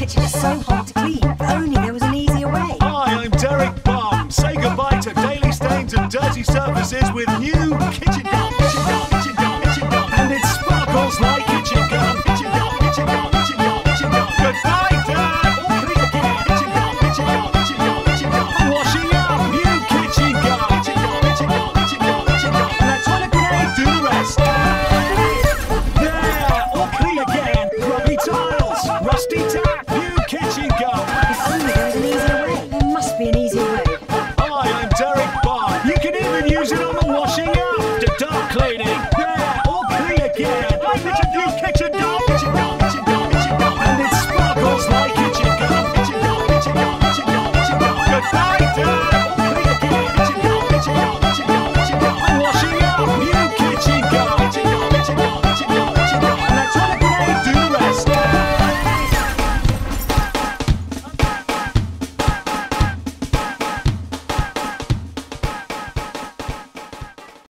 kitchen is so hard to clean. If only there was an easier way. Hi, I'm Derek Bum. Say goodbye to daily stains and dirty surfaces with new Kitchen Done.